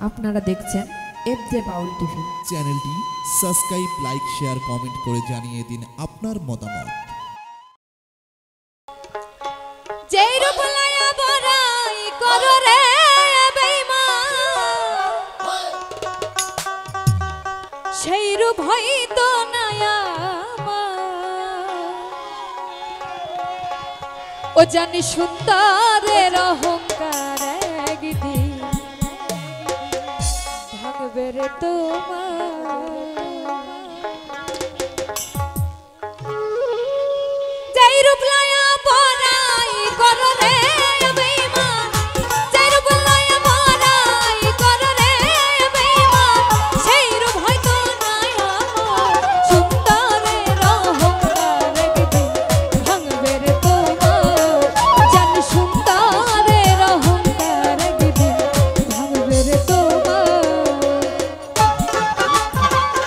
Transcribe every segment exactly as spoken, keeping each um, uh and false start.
আপনারা দেখছেন FJ Baul TV. চ্যানেলটি সাবস্ক্রাইব, লাইক, শেয়ার, কমেন্ট করে জানিয়ে দিন আপনার মতামত। যেই রূপ লয়া বড়াই করো রে বেঈমান, সেই রূপ হইতো না আমার। ও জানি সুন্দরের অহংকার একদিন ভাঙবে রে তোমার। যেই রূপ লয়া বড়াই করো রে বেঈমান, যেই রূপ লয়া বড়াই করো রে বেঈমান, সেই রূপ হয়তো না আমার। সুন্দরের অহংকার একদিন ভাঙবে রে তোমার। জানি সুন্দরের অহংকার একদিন ভাঙবে রে তোমার।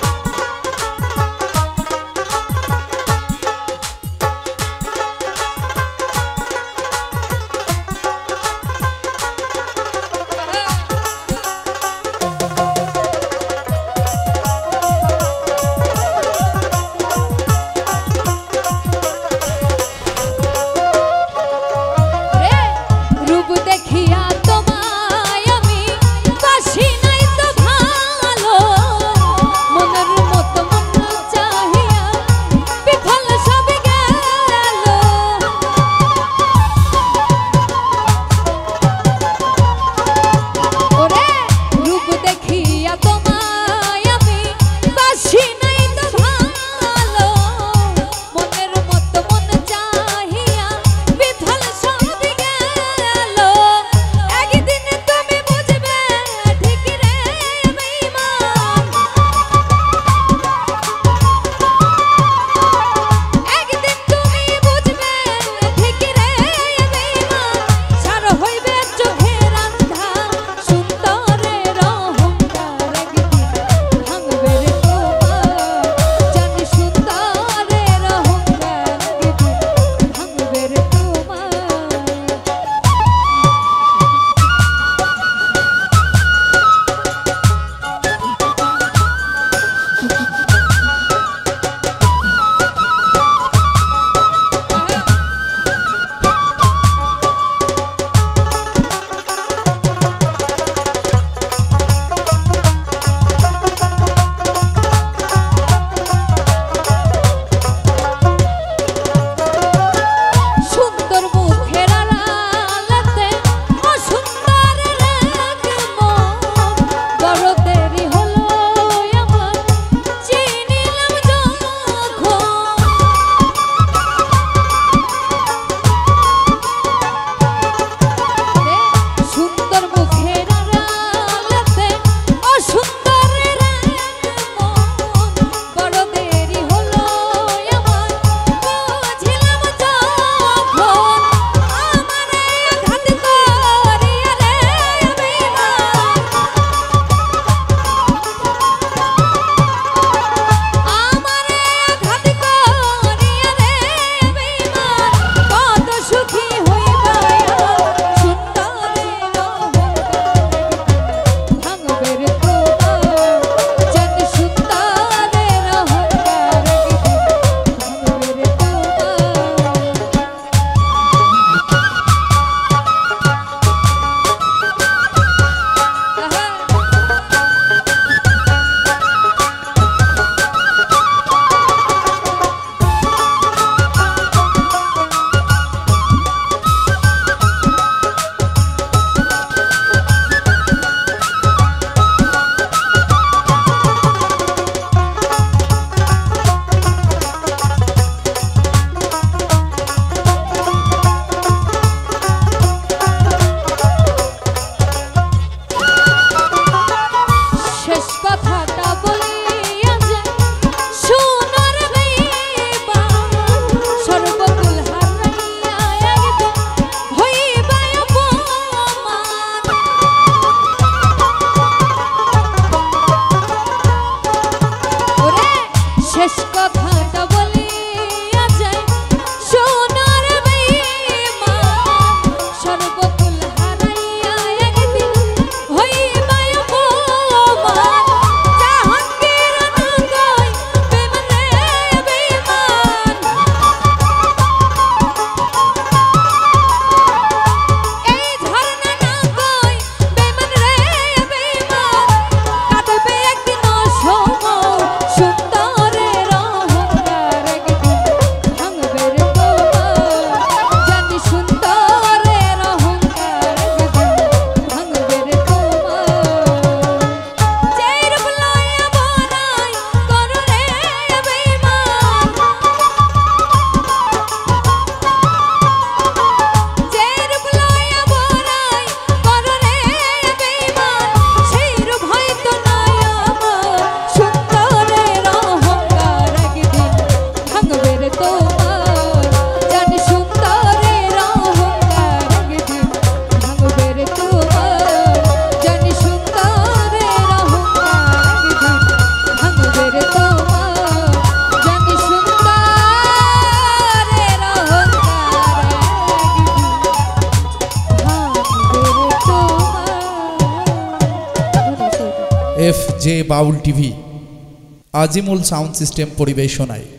F J Baul TV Azimul sound system পরিবেশনায়।